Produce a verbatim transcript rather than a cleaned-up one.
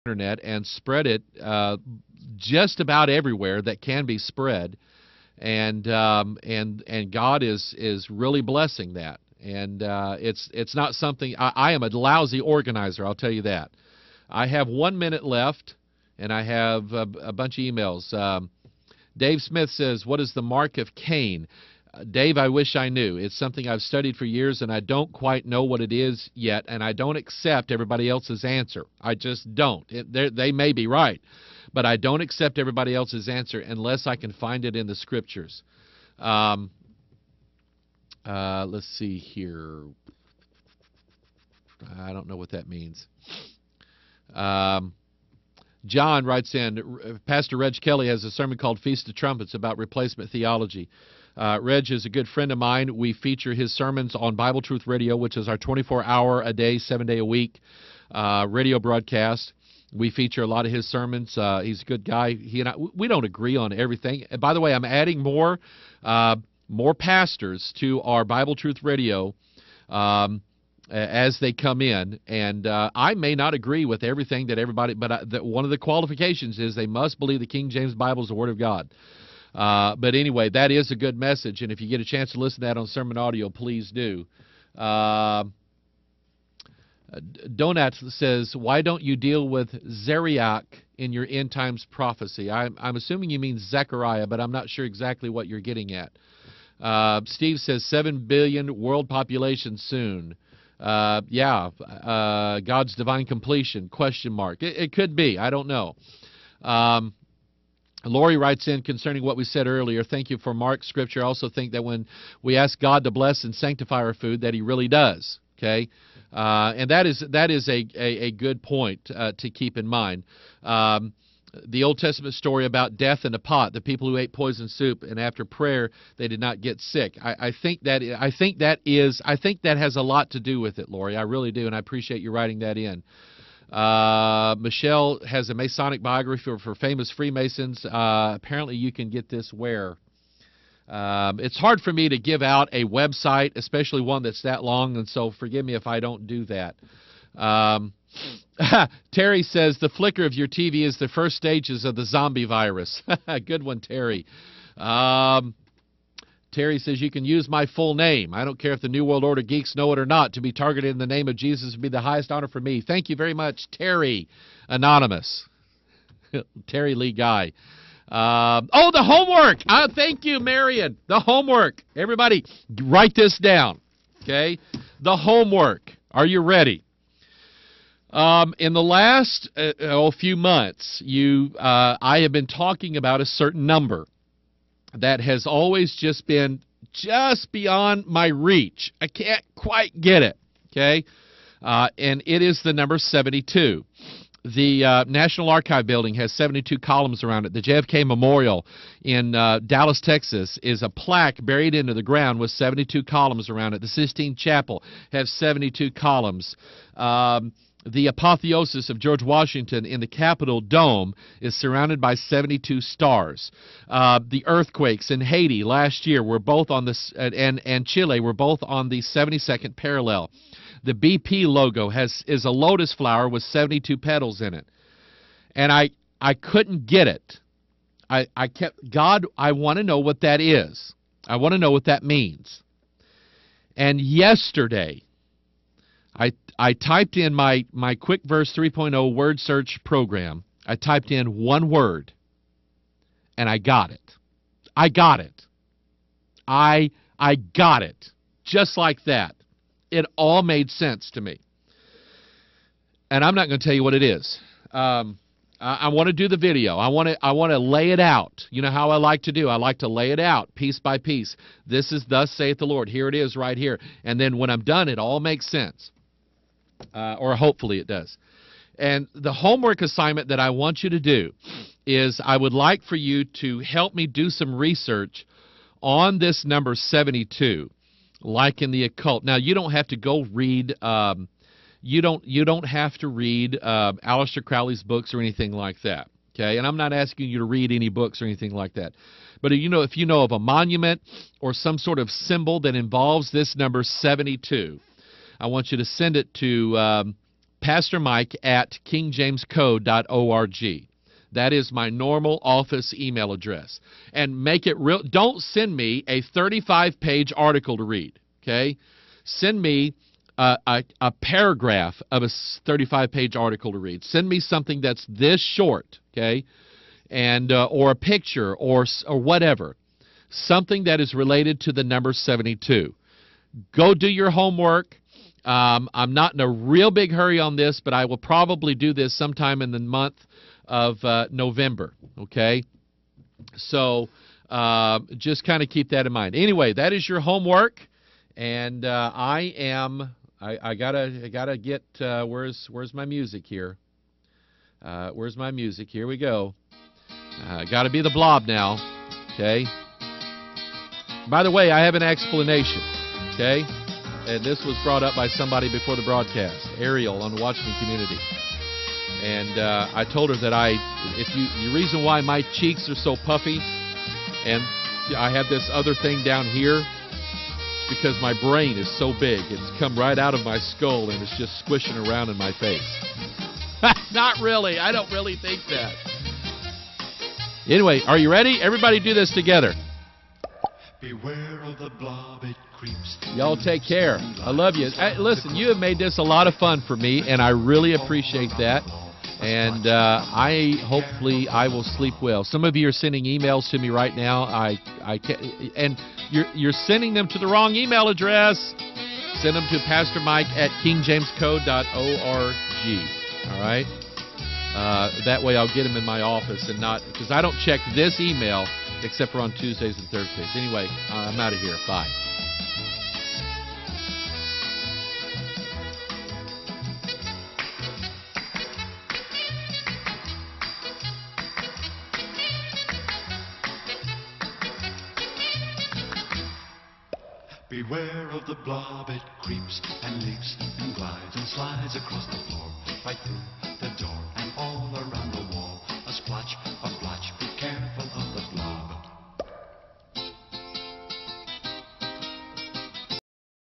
internet and spread it uh, just about everywhere that can be spread, and um, and and God is is really blessing that. And uh, it's it's not something I, I am a lousy organizer. I'll tell you that. I have one minute left, and I have a, a bunch of emails. Um, Dave Smith says, "What is the mark of Cain?" Uh, Dave, I wish I knew. It's something I've studied for years, and I don't quite know what it is yet, and I don't accept everybody else's answer. I just don't. It, they may be right, but I don't accept everybody else's answer unless I can find it in the Scriptures. Um, uh, let's see here. I don't know what that means. Um, John writes in, Pastor Reg Kelly has a sermon called Feast of Trumpets about replacement theology. Uh, Reg is a good friend of mine. We feature his sermons on Bible Truth Radio, which is our twenty-four hour a day, seven day a week uh, radio broadcast. We feature a lot of his sermons. Uh, he's a good guy. He and I, we don't agree on everything. And by the way, I'm adding more uh, more pastors to our Bible Truth Radio um, as they come in, and uh, I may not agree with everything that everybody, but I, that one of the qualifications is they must believe the King James Bible is the Word of God. Uh, but anyway, that is a good message, and if you get a chance to listen to that on sermon audio, please do. Uh, Donat says, why don't you deal with Zeriach in your end times prophecy? I'm, I'm assuming you mean Zechariah, but I'm not sure exactly what you're getting at. Uh, Steve says, seven billion world population soon. Uh, yeah, uh, God's divine completion, question mark. It, it could be. I don't know. Um, Lori writes in concerning what we said earlier, thank you for Mark's scripture. I also think that when we ask God to bless and sanctify our food, that He really does. Okay, uh, and that is that is a, a, a good point uh, to keep in mind. Um, the Old Testament story about death in a pot, the people who ate poison soup, and after prayer they did not get sick. I, I think that I think that is I think that has a lot to do with it, Lori. I really do, and I appreciate you writing that in. Uh, Michelle has a Masonic biography for, for famous Freemasons. Uh, apparently you can get this where? Um, it's hard for me to give out a website, especially one that's that long, and so forgive me if I don't do that. Um, Terry says, the flicker of your T V is the first stages of the zombie virus. Good one, Terry. Um, Terry says, you can use my full name. I don't care if the New World Order geeks know it or not. To be targeted in the name of Jesus would be the highest honor for me. Thank you very much, Terry Anonymous. Terry Lee Guy. Uh, oh, the homework. Uh, thank you, Marion. The homework. Everybody, write this down. Okay? The homework. Are you ready? Um, in the last uh, oh, few months, you, uh, I have been talking about a certain number that has always just been just beyond my reach. I can't quite get it, okay? Uh, and it is the number seventy-two. The uh, National Archive building has seventy-two columns around it. The J F K Memorial in uh, Dallas, Texas, is a plaque buried into the ground with seventy-two columns around it. The Sistine Chapel has seventy-two columns. Um, The apotheosis of George Washington in the Capitol Dome is surrounded by seventy-two stars. Uh, the earthquakes in Haiti last year were both on this, and and Chile were both on the seventy-second parallel. The B P logo has is a lotus flower with seventy-two petals in it, and I I couldn't get it. I I kept God. I want to know what that is. I want to know what that means. And yesterday, I I typed in my, my Quick Verse three point oh word search program. I typed in one word, and I got it. I got it. I I got it. Just like that. It all made sense to me. And I'm not going to tell you what it is. Um, I, I want to do the video. I want to I want to lay it out. You know how I like to do. I like to lay it out piece by piece. This is thus saith the Lord. Here it is right here. And then when I'm done, it all makes sense. Uh, or hopefully it does. And the homework assignment that I want you to do is I would like for you to help me do some research on this number seventy-two, like in the occult. Now, you don't have to go read, um, you don't you don't have to read uh, Aleister Crowley's books or anything like that. Okay, and I'm not asking you to read any books or anything like that. But you know, if you know of a monument or some sort of symbol that involves this number seventy-two, I want you to send it to um, Pastor Mike at king james code dot org. That is my normal office email address. And make it real. Don't send me a thirty-five page article to read, okay? Send me a, a, a paragraph of a thirty-five page article to read. Send me something that's this short, okay? And uh, or a picture or or whatever. Something that is related to the number seventy-two. Go do your homework. Um, I'm not in a real big hurry on this, but I will probably do this sometime in the month of uh, November, okay? So uh, just kind of keep that in mind. Anyway, that is your homework, and uh, I am, I, I gotta, I gotta get, uh, where's, where's my music here? Uh, where's my music? Here we go. Uh, gotta be the blob now, okay? By the way, I have an explanation, okay? And this was brought up by somebody before the broadcast, Ariel on the Watchman community. And uh, I told her that I, if you, the reason why my cheeks are so puffy and I have this other thing down here, is because my brain is so big. It's come right out of my skull and it's just squishing around in my face. Not really. I don't really think that. Anyway, are you ready? Everybody do this together. Beware of the blob, it creeps. Y'all take care. I love you. Hey, listen, you have made this a lot of fun for me, and I really appreciate that. And uh, I hopefully I will sleep well. Some of you are sending emails to me right now. I I can't, and you're you're sending them to the wrong email address. Send them to Pastor Mike at king james code dot org. All right. Uh, that way I'll get them in my office and not because I don't check this email except for on Tuesdays and Thursdays. Anyway, I'm out of here. Bye. Beware of the blob, it creeps and leaps and glides and slides across the floor, right through